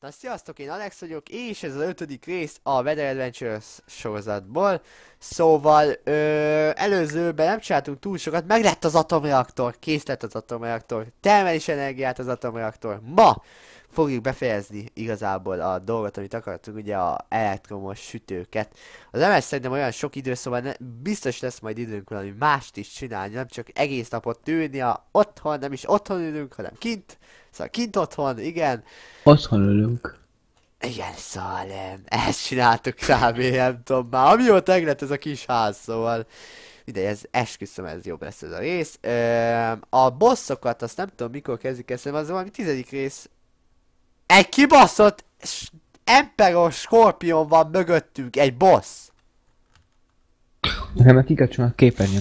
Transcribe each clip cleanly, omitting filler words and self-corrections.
Na sziasztok, én Alex vagyok, és ez az 5. rész a Weather Adventures sorozatból. Szóval, előzőben nem csináltunk túl sokat, meg lett az atomreaktor, kész lett az atomreaktor, termel is energiát az atomreaktor. Ma fogjuk befejezni igazából a dolgot, amit akartunk, ugye a elektromos sütőket. Az MS szerintem olyan sok idő, szóval biztos lesz majd időnk valami mást is csinálni, nem csak egész napot ülni a otthon, nem is otthon ülünk, hanem kint. Szóval kint otthon, igen. Otthon ülünk. Igen, szóval ezt csináltuk kb. Nem tudom már, amióta meglett ez a kis ház, szóval mindegy, ez esküszöm, ez jobb lesz ez a rész. A bossokat azt nem tudom mikor kezdjük eszembe, az valami 10. rész. Egy kibaszott Emperor Scorpion van mögöttünk, egy boss. Nekem meg kikapcsolom a képernyőn.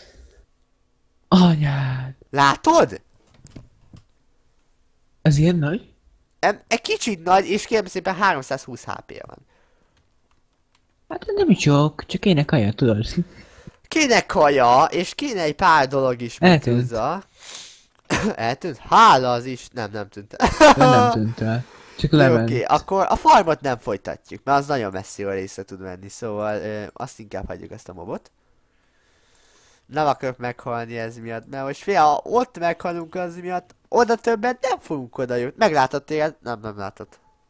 Anyád! Látod? Ez ilyen nagy? Egy kicsit nagy, és kérem szépen 320 HP-je van. Hát nem sok, csak kéne kaja, tudod. Kéne kaja, és kéne egy pár dolog is Eltűnt. hozzá. Eltűnt? Hála az is. Nem tűnt. Ő nem tűnt el. Csak Jó, lement. oké, akkor a farmot nem folytatjuk, mert az nagyon messziről részre tud menni, szóval azt inkább hagyjuk ezt a mobot. Nem akarok meghalni ez miatt, mert most fél, ha ott meghalunk az miatt, oda többet nem fogunk oda jutni. Meglátod téged? Nem látod.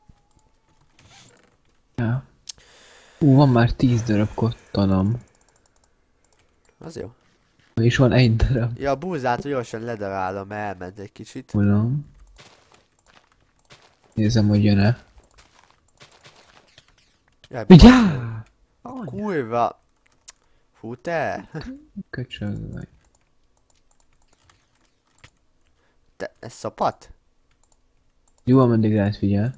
Ja. Van már 10 darab kottanom. Az jó. És van egy darab. Ja, a búzát gyorsan ledarálom, mert elment egy kicsit. Tudom. Nézem, hogy jön-e. Jaj, Vigyázz! kurva! Fú te! Köcsög vagy. Te, ez szapat? Jó, ameddig lehet figyel.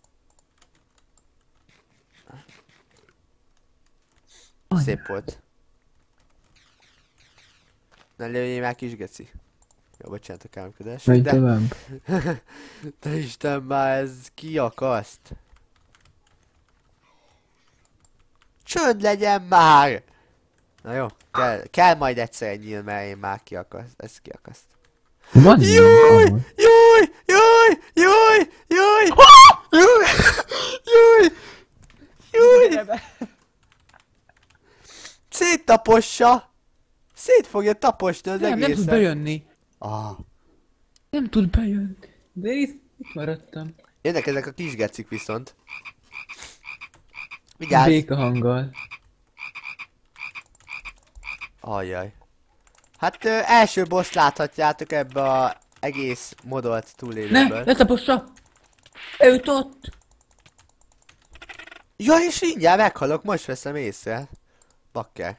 Szép volt. Ne lőjél már kis geci. Jó, bocsánat a káromkodás. Menj tovább. De Isten már ez kiakaszt. Csönd legyen már! Na jó, kell majd egyszer egy nyíl, mert én már kiakaszt. Ez kiakaszt. Van Jaj! ilyen Jaj! Jaj! Jaj! Jaj! Jaj! Jaj! Jaj! Széttapossa! Szét fogja taposni az Nem egészet. tud bejönni. Ah. Nem tud bejönni. De itt maradtam. Jönnek ezek a kis gecik viszont. Vigyázz! Béka hanggal. Ajjaj. Hát első boss láthatjátok ebbe a egész modolt Ne! túlélőből. Ne tapossa! Őt ott! Ja, és mindjárt meghalok, most veszem észre. Bakker.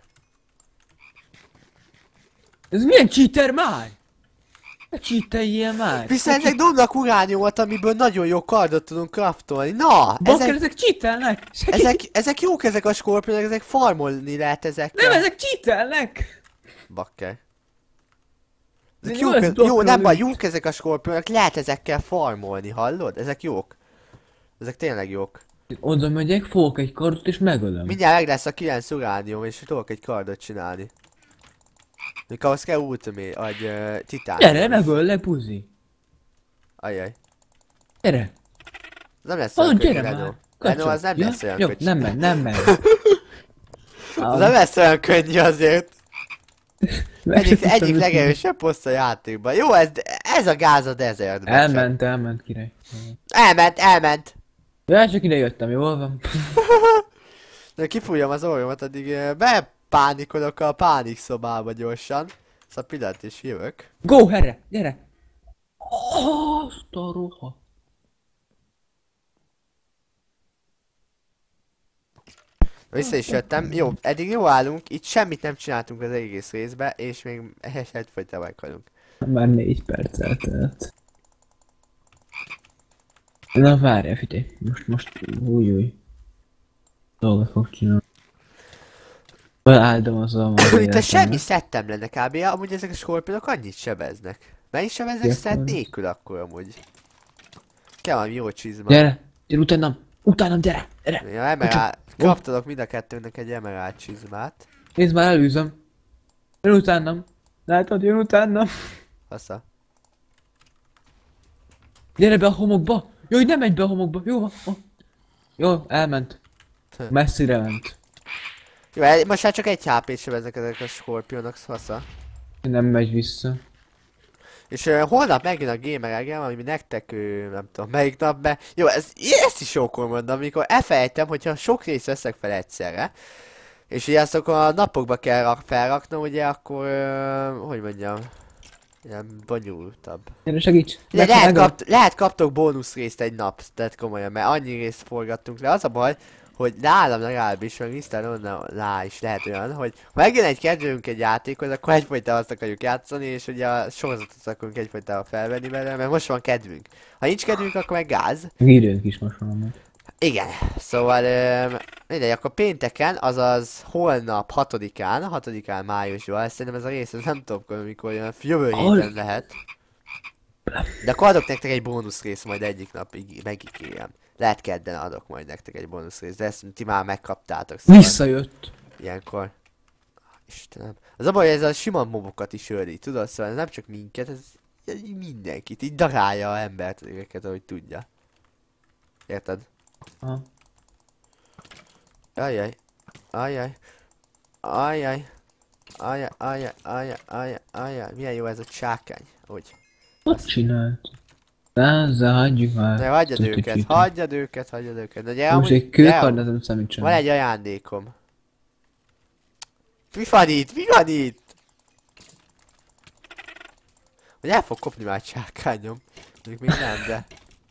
Ez milyen cheater már? Ne cheateljél már! Viszont ezek dobnak urániumot, amiből nagyon jó kardot tudunk craftolni. Na! Bakker, ezek cheatelnek! Ezek jók ezek a skorpionok, ezek farmolni lehet ezekkel. Nem, ezek cheatelnek! Bakker. Ezek De jók, jó, ez jó, nem baj, doktor. jók ezek a skorpionok, lehet ezekkel farmolni, hallod? Ezek jók. Ezek tényleg jók. Oda megyek, fogok egy kardot és megölöm. Mindjárt meg lesz a 9 uránium, és tudok egy kardot csinálni. Mikor ahhoz kell ultimate, vagy titán. Gyere, megöllek, buzi! Ajjaj. Gyere! Az nem lesz Hallod, olyan könnyű, gyere Lenó. már! Lenó, az nem Ja? lesz olyan Jó, könnyű. nem megy, nem megy. Az nem lesz olyan könnyű azért. Meg se tudtam Egyik ütni. legerősebb poszt a játékban. Jó, ez a gáz a desertben. csak. Elment, király. Elment. Ja, csak ide jöttem, jól van. De kifújjam az orromat, addig bepánikolok a pánik szobába gyorsan. Szóval pillanat is jövök. Go, herre, gyere! Azt a roha. Vissza is jöttem. Jó, eddig jó állunk. Itt semmit nem csináltunk az egész részbe, és még egyfajta meghalunk. Már 4 perc eltelt. Na várjál, figyelj. Most, új. Dolgot fog csinálni. Beáldom az a Itt a semmi szettem lenne kb. Amúgy ezek a skorpionok annyit sebeznek. Mennyi sebeznek Gyere, szett majd. nélkül akkor amúgy? Kell valami jó csizma. Gyere utánam, gyere! Ja, emerald. Kaptalak mind a kettőnek egy emerald csizmát. Nézd már, elűzöm. Jön utánam. Látod, jön utánam. Fasza. Gyere be a homokba! Jó, hogy nem menj be a homokba. Jó, jó, elment. Messzire ment. Jó, most már csak egy HP-t sebeznek ezek a skorpionok, szasza. Nem megy vissza. És holnap megjön a Gamer Egem, ami nektek, nem tudom melyik nap be. Jó, ezt is jókor mondom, amikor elfelejtem, hogyha sok részt veszek fel egyszerre. És ugye ezt akkor a napokba kell felraknom, ugye akkor, hogy mondjam, ilyen bonyolultabb. Gyere, segíts! Ugye lehet kaptok bónusz részt egy nap, tehát komolyan, mert annyi részt forgattunk le. Az a baj, hogy nálam legalábbis, meg Mr. Onnál is lehet olyan, hogy ha megjön egy kedvünk egy játékhoz, akkor egyfajta azt akarjuk játszani, és ugye a sorozatot akarunk egyfajta felvenni belőle, mert most van kedvünk. Ha nincs kedvünk, akkor meg gáz. Időnk is most van amúgy. Igen, szóval mindegy, akkor pénteken, azaz holnap 6-án májusban, szerintem ez a rész, ez nem tudom mikor jön, jövő héten lehet. De akkor adok nektek egy bónusz rész majd egyik nap, megígérem. Lehet kedden adok majd nektek egy bónusz rész, de ezt ti már megkaptátok. Szóval Visszajött! ilyenkor. Istenem. Az a baj, ez a sima mobokat is öli, tudod? Szóval ez nem csak minket, ez mindenkit, így darálja a embert, őket, ahogy tudja. Érted? Aha. Ajjaj. Ajjaj. Ajjaj. Ajjaj, ajjaj, ajjaj, ajjaj, ajjaj. Milyen jó ez a csákány. Úgy. Hogy csinált? Lázzá, hagyjuk már. Ne, hagyjad őket. De gyere, Most egy kőkard, nem számít sem. van egy ajándékom. Mi van itt? Hogy el fog kopni már a csákányom. Mondjuk még nem, de...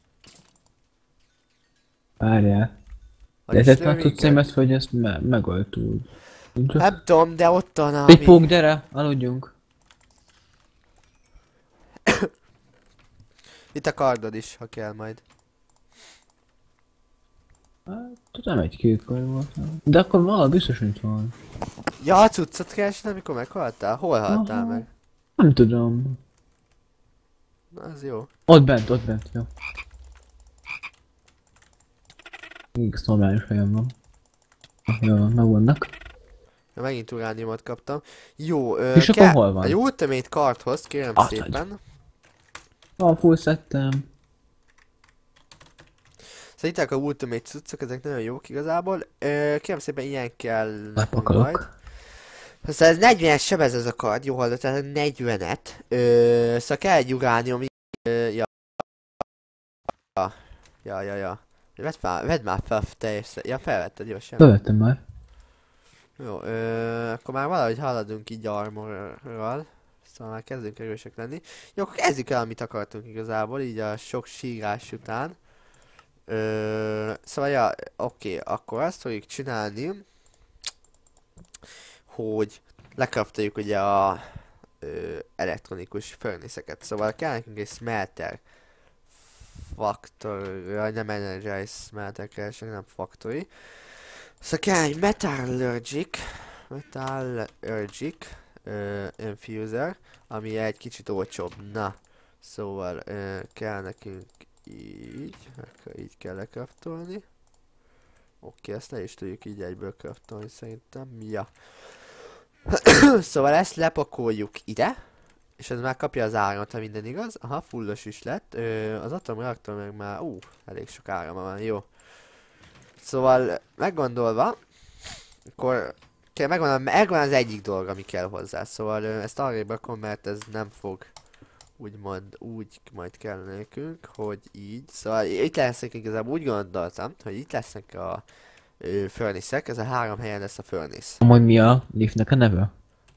Várjál. Az De is ezt lő már tudsz minket. ezt, hogy ezt megoldtuk. Nem tudom, de ott van a... Egy pók, gyere, aludjunk. Itt a kardod is, ha kell majd. Hát, tudom, egy kőkard volt. De akkor valahol biztos, hogy van. Ja, a cuccot keresni, amikor meghaltál? Hol haltál Aha. meg? Nem tudom. Na, az jó. Ott bent, jó. Igaz, normális helyen van. Jó, megvannak. Ja, megint urániumot kaptam. Jó, És akkor hol van? Egy ultimate cardhoz, kérem Adj. szépen. Van, full settem. Szerintem a ultimate cuccok, ezek nagyon jók igazából. Kérem szépen ilyen kell Lepakolok. majd. Szóval ez 40-es sebez ez a kard, jó hallott, tehát 40-et. Szóval kell egy uránium. Ja. Vedd már fel teljes. Ja, felvetted, jó, semmi. Bevettem már. Jó, akkor már valahogy haladunk így armorral. Szóval már kezdünk erősek lenni. Jó, akkor kezdjük el, amit akartunk igazából, így a sok sírás után. Szóval ja, oké, akkor azt fogjuk csinálni, hogy lekraftoljuk ugye a elektronikus furnace-eket. Szóval kell nekünk egy smelter factory, nem energize smelter keresek, nem factory. Szóval kell egy metallurgic infuser, ami egy kicsit olcsóbb. Na, szóval kell nekünk így, akkor így kell lekraftolni. Oké, ezt le is tudjuk így egyből kraftolni szerintem. Ja. Szóval ezt lepakoljuk ide, és ez már kapja az áramot, ha minden igaz. Aha, fullos is lett. Az atomreaktor meg már, elég sok árama van, jó. Szóval meggondolva, akkor megvan az egyik dolog, ami kell hozzá. Szóval ezt arrébb rakom, mert ez nem fog úgymond úgy majd kell nekünk, hogy így. Szóval itt lesznek igazából, úgy gondoltam, hogy itt lesznek a furnace-ek, ez a 3 helyen lesz a furnace. Amúgy mi a liftnek a neve?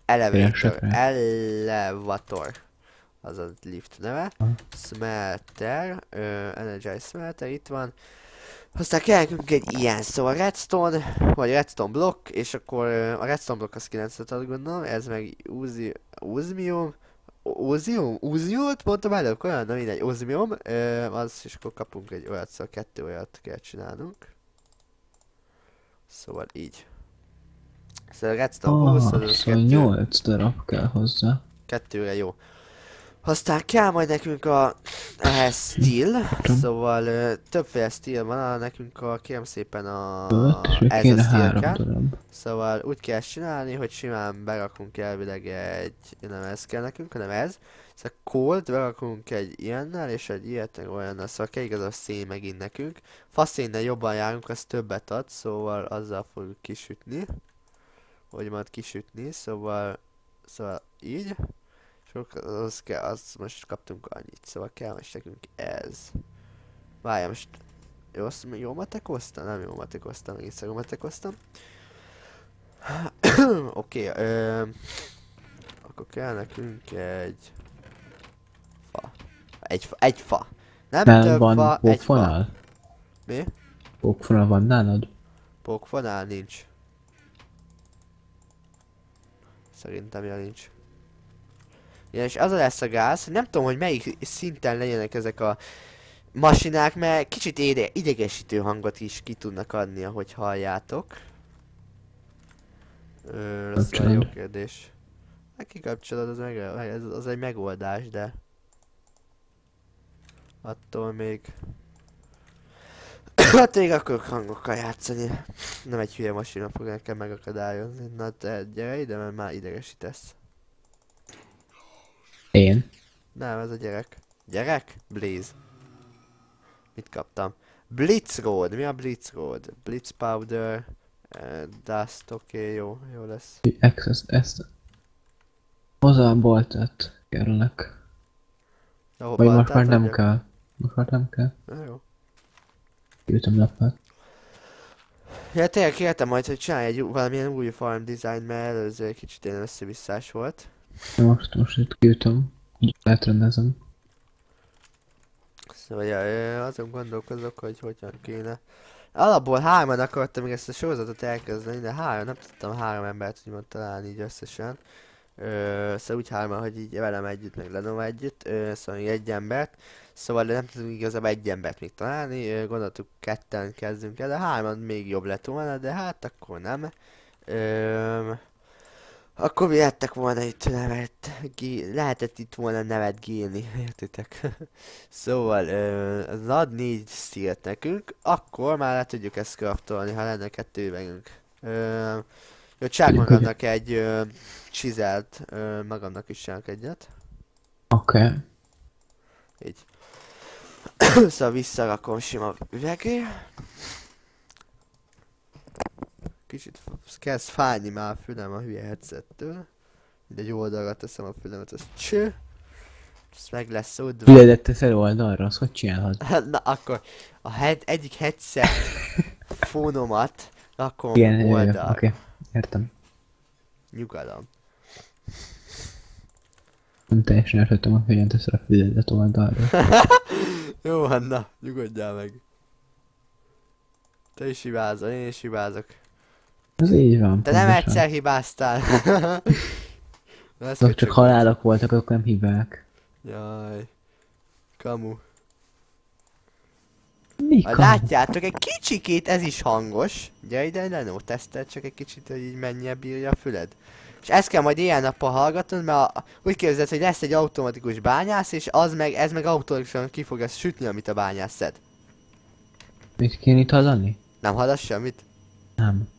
Elevator. Az a lift neve. Smelter, Energize Smelter, itt van. Aztán kell nekünk egy ilyen, szóval redstone, vagy redstone block, és akkor a redstone block az 9-et ad gondolom, ez meg Uziumot mondtam előbb, olyan, na mindegy, Uzium, az, és akkor kapunk egy olyat, szóval 2 olyat kell csinálnunk. Szóval így. Szóval redstone 20, az szóval 8 darab kell hozzá. 2-re jó. Aztán kell majd nekünk ehhez steel, szóval többféle steel van, nekünk kérem szépen Öt, és még ez a kéne steel 3 kell. darab. Szóval úgy kell csinálni, hogy simán berakunk elvileg nem ez kell nekünk, hanem ez. Szóval cold, berakunk egy ilyennel, és egy ilyet, meg olyannal, szóval kell igaz a szén megint nekünk. Faszénnel jobban járunk, az többet ad, szóval azzal fogjuk kisütni. Hogy majd kisütni, szóval így. És az kell, azt most kaptunk annyit, szóval kell most nekünk ez. Várjál, most jól matekoztam? Nem jól matekoztam, megint szarul matekoztam. Oké, akkor kell nekünk egy fa. Egy fa. Nem több van fa, egy fa. pókfonál? Mi? Pókfonál van nálad? Pókfonál nincs. Szerintem nincs. Ja, és az lesz a gáz, hogy nem tudom, hogy melyik szinten legyenek ezek a masinák, mert kicsit idegesítő hangot is ki tudnak adni, ahogy halljátok. Ez egy jó kérdés. Hát kikapcsolod, az egy megoldás, de... Attól még... Hát még akarok hangokkal játszani. Nem egy hülye masina fog nekem megakadályozni. Na te gyere ide, mert már idegesítesz. Én? Nem, ez a gyerek. Gyerek? Blaze. Mit kaptam? Blitzroad. Mi a Blitzroad? Blitz powder. Dust, oké, jó lesz. Access, ezt... Hozzá a boltot kerülnek. Vagy most már nem kell. Most már nem kell. Jó. Jöttem lapát. Ja, tényleg kértem majd, hogy csinálj valamilyen új farm design, mert előző egy kicsit ilyen összevisszás volt. Most itt kiütöm. Átrendezem. Szóval ja, azon gondolkozok, hogy hogyan kéne. Alapból 3-an akartam még ezt a sorozatot elkezdeni, de nem tudtam 3 embert úgymond találni így összesen. Szóval úgy 3-an, hogy így velem együtt, meg Lenoma együtt, szóval még egy embert. Szóval nem tudunk igazából egy embert még találni, gondoltuk 2-en kezdünk el, de 3-an még jobb lett volna, de hát akkor nem. Akkor vihettek volna itt nevet, lehetett itt volna nevet gélni, értitek? Szóval, az ad 4 steel nekünk, akkor már le tudjuk ezt craftolni, ha lenne 2 üvegünk. Jó, csak magamnak egy chiselt, magamnak is csinálok egyet. Oké. Így. Szóval visszarakom sima üvegé. Kicsit kezd fájni már a fülem a hülye headsettől. Egy oldalra teszem a fülemet, az cső. Ez meg lesz oldva. Füledet teszel oldalra, azt hogy csinálod? Na akkor egyik headset fónomat rakom Igen, oldalra. oké. Értem. Nyugalom. Nem teljesen értettem, hogy hogyan teszel a füledet oldalra. Jó, Anna, nyugodjál meg. Te is hibázol, én is hibázok. Ez így van. Te nem egyszer hibáztál. Azok csak halálok voltak, akkor nem hibák. Jaj. Kamu. Mi Ha látjátok, egy kicsikét ez is hangos. Gyere ide, Leno, tesztel csak egy kicsit, hogy így mennyire bírja a füled. És ezt kell majd éjjel-nappal hallgatnod, mert úgy képzeld, hogy lesz egy automatikus bányász, és ez meg automatikusan ki fogja sütni, amit a bányász szed. Mit kéne itt hallani? Nem hallasz semmit? Nem.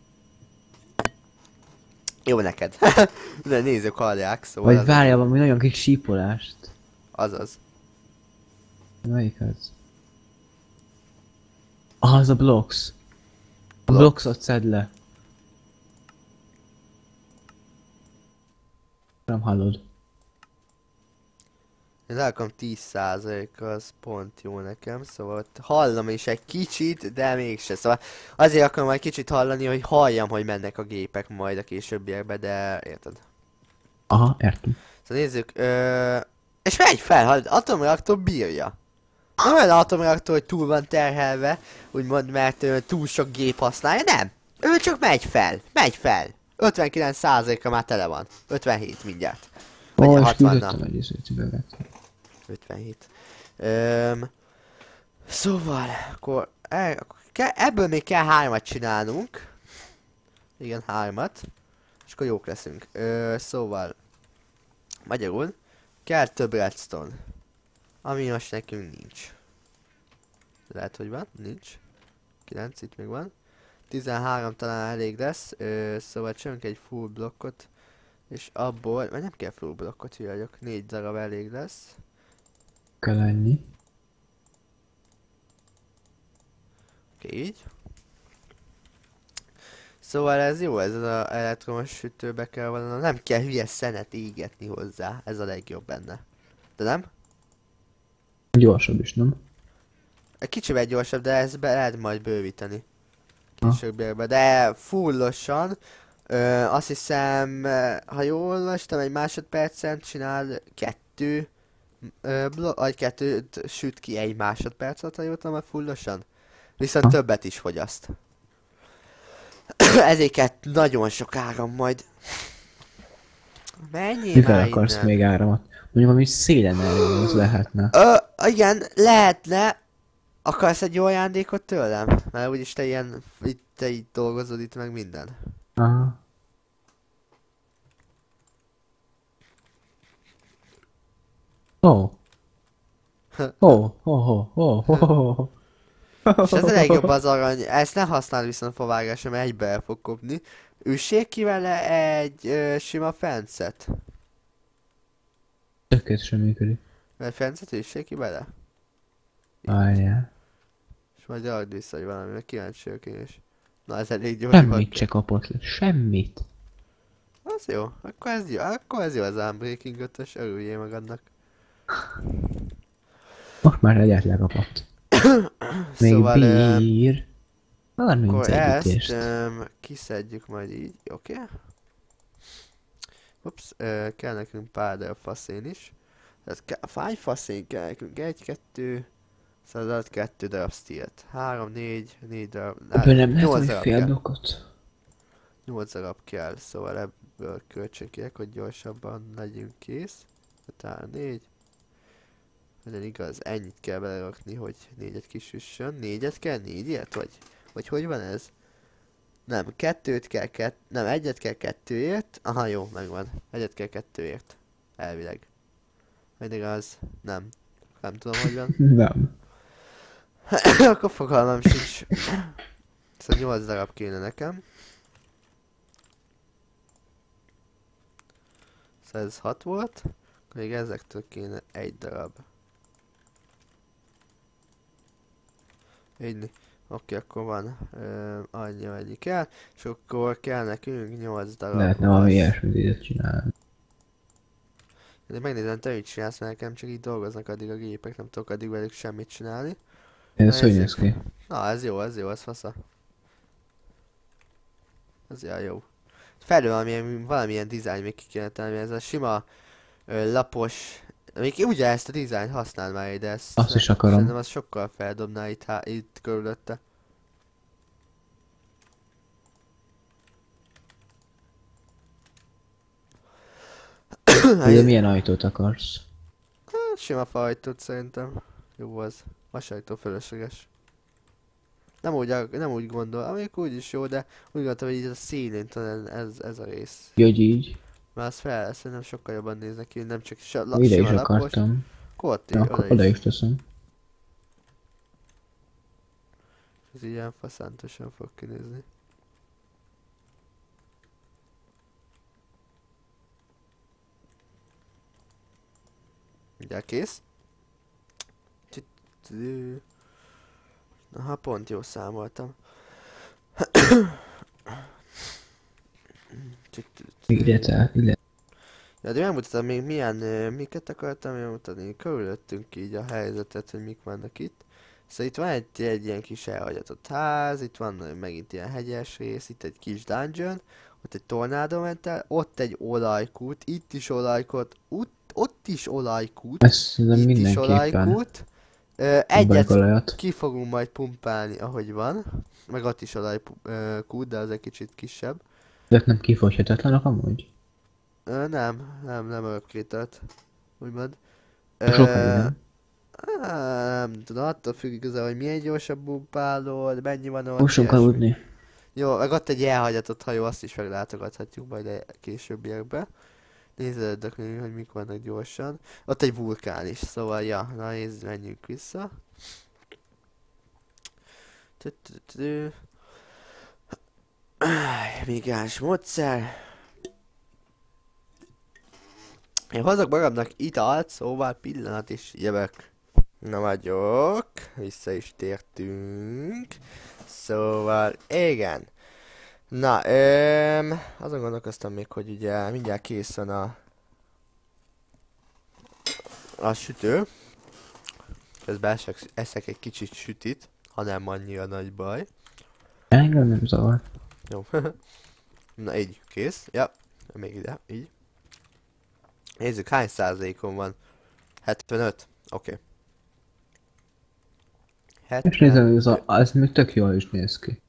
Jó neked. De nézők hallják, szóval... Vagy várjál valami nagyon kis sípolást. Azaz. Melyik az? Az a blocks. A blocksot szedd le. Nem hallod. Én elkom 10% az pont jó nekem, szóval hallom is egy kicsit, de mégse. Szóval azért akarom majd kicsit hallani, hogy halljam, hogy mennek a gépek majd a későbbiekbe, de érted? Aha, értem. Szóval nézzük, és megy fel, ha atomreaktor bírja. Nem olyan atomreaktor, hogy túl van terhelve, úgymond, mert túl sok gép használja, nem. Ő csak megy fel. 59%-a már tele van. 57 mindjárt. Vagy 60-nal. egy üveget. 57. Szóval, akkor ebből még kell 3-at csinálnunk. Igen, 3-at. És akkor jók leszünk. Szóval, magyarul Kell több redstone. Ami most nekünk nincs. Lehet, hogy van? Nincs. 9, itt még van. 13 talán elég lesz. Szóval csinálunk egy full blokkot. És abból, vagy nem kell full blokkot, hülye vagyok. 4 darab elég lesz. Kell ennyi. Oké, így. Szóval ez jó, ez az elektromos sütőbe kell valami. Nem kell hülye szenet égetni hozzá. Ez a legjobb benne. De nem? Gyorsabb is, nem? Egy kicsivel gyorsabb, de ezt lehet majd bővíteni. Későbbiekben. De fullosan. Azt hiszem, ha jól olvastam, egy másodpercen csinál 2 vagy 2-t süt ki egy másodpercet, ha jól tudom, a fullosan. Viszont többet is fogyaszt. Ezért nagyon sok áram majd. Mennyi mivel akarsz innen? Még áramot? Mondjuk, ami szélen az lehetne. Igen, lehetne. Akarsz egy jó ajándékot tőlem? Mert úgyis te ilyen, te így dolgozod itt meg minden. Aha. Oh. Oh. És ez a legjobb az arany, ezt ne használd viszont favágásra, mert egybe el fog kopni. Üssék ki vele egy sima fencet. Tökéletesen működik. Mert fencet üssék ki vele? Várjál. És majd rakd vissza, hogy valami, mert kíváncsi vagyok én is. Na ez elég gyors. Semmit se kapott le, semmit. Az jó, akkor ez jó az Unbreaking 5-ös, örüljél magadnak. Most már egyet lekapott. Még szóval, bír. 31 akkor ezt ütést. kiszedjük majd így, oké? Ups, kell nekünk pár darab faszén is. Tehát fáj faszén kell nekünk, 1, 2, század, 2 darab steelt. 3, 4 darab, Ebből nem lehet, 8 hogy darab fél kell. blokkot. 8 darab kell, szóval ebből kölcsönkiek, hogy gyorsabban legyünk kész. Tehát 4. Legyen igaz, ennyit kell belerakni, hogy 4-et kisüssön. 4-et kell? 4-et? Vagy hogy van ez? Nem, 2-t kell, nem, 1-et kell 2-ért. Aha, jó, megvan. 1-et kell 2-ért. Elvileg. Vagy igaz? Nem. Nem tudom, hogy van. Nem. Akkor fogalmam sincs. Szóval 8 darab kéne nekem. Szóval ez 6 volt. Akkor még ezektől kéne 1 darab. Így. Oké, akkor van annyi kell. És akkor kell nekünk 8 darab. Lehetne valami ilyesmit így csinálni. De megnézem, te mit csinálsz, mert nekem csak így dolgoznak addig a gépek, nem tudok addig velük semmit csinálni. Ez hogy néz ki? Na, ez jó, ez fasza. Ez jó. Felül valamilyen dizájn még ki kéne tenni, ez a sima lapos. Még ugye ezt a dizájnt használ már ide, ezt azt is akarom. Szerintem az sokkal feldobná itt körülötte. Ugye milyen ajtót akarsz? Sima faajtót szerintem. Jó az. Vasajtó fölösleges. Nem úgy gondol, amikor úgy is jó, de úgy gondoltam, hogy így a szélén talán ez a rész. Jöjj így. Mert az szerintem sokkal jobban néz neki, nem csak Ide is sima lapos. akartam. Ott Na, akkor oda is teszem. Ez ilyen faszántosan fog kinézni. Ugye kész? Aha, pont jó számoltam. Ide. Ja, de megmutatom még miket akartam megmutatni. Körülöttünk így a helyzetet, hogy mik vannak itt. Szóval itt van egy ilyen kis elhagyatott ház, itt van megint ilyen hegyes rész, itt egy kis dungeon, ott egy tornádó ment el, ott egy olajkút, itt is olajkút, ott is olajkút, itt is olajkút. Egyet ki fogunk majd pumpálni, ahogy van, meg ott is olajkút, de az egy kicsit kisebb. De nem kifogyhatatlanak amúgy? Nem örökkételt, úgymond. Nem tudom, attól függ igazán, hogy milyen gyorsabb pumpálod, mennyi van ott. Mossunk aludni. Jó, meg ott egy elhagyatott hajó, azt is meglátogathatjuk majd a későbbiekben. Nézzük, hogy mik vannak gyorsan. Ott egy vulkán is, szóval ja, na nézd, menjünk vissza. Migráns módszer. Én hozok magamnak italt, szóval pillanat is jövök. Na vagyok, vissza is tértünk. Szóval, igen. Na, azon gondolkoztam még, hogy ugye mindjárt kész van a sütő. Közben eszek egy kicsit sütit, ha nem annyira nagy baj. Engem nem zavar. Jó. Na így, kész. Ja, még ide, így. Nézzük, hány százalékon van. 75. Oké. Okay. És nézem, hogy az még tök jól is néz ki.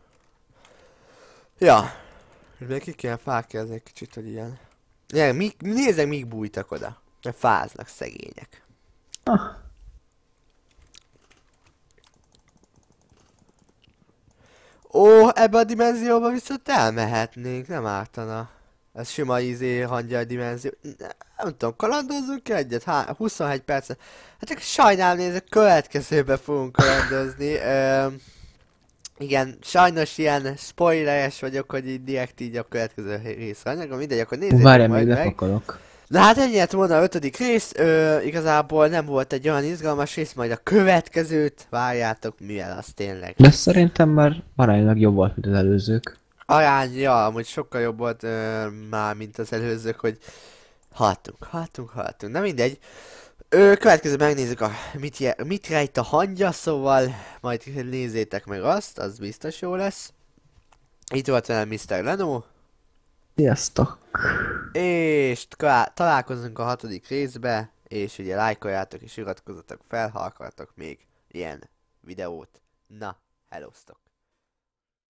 Ja. Még ki kéne fákjázni egy kicsit, hogy ilyen... Ja, nézzek, míg bújtak oda. Mert fáznak szegények. Ah. Ó, ebbe a dimenzióba viszont elmehetnénk, nem ártana. Ez sima hangyal dimenzió. Nem tudom, kalandozzunk egyet? 21 percet. Hát csak sajnálom, nézd, a következőbe fogunk kalandozni. Igen, sajnos ilyen spoileres vagyok, hogy így direkt így a következő részre anyagom. Mindegy, akkor nézzétek Várjál, majd még meg. lefakalok. Na hát ennyi lett volna a 5. rész, igazából nem volt egy olyan izgalmas rész, majd a következőt várjátok, mivel az tényleg. De szerintem már aránylag jobb volt, mint az előzők. Aránya, amúgy sokkal jobb volt már, mint az előzők, hogy haltunk. Na mindegy. Következő megnézzük mit rejt a hangya, szóval majd nézzétek meg azt, az biztos jó lesz. Itt volt velem Mr. Leno. Sziasztok! És találkozunk a 6. részbe, és ugye lájkoljátok és iratkozzatok fel, ha akartok még ilyen videót. Na, hellóztok!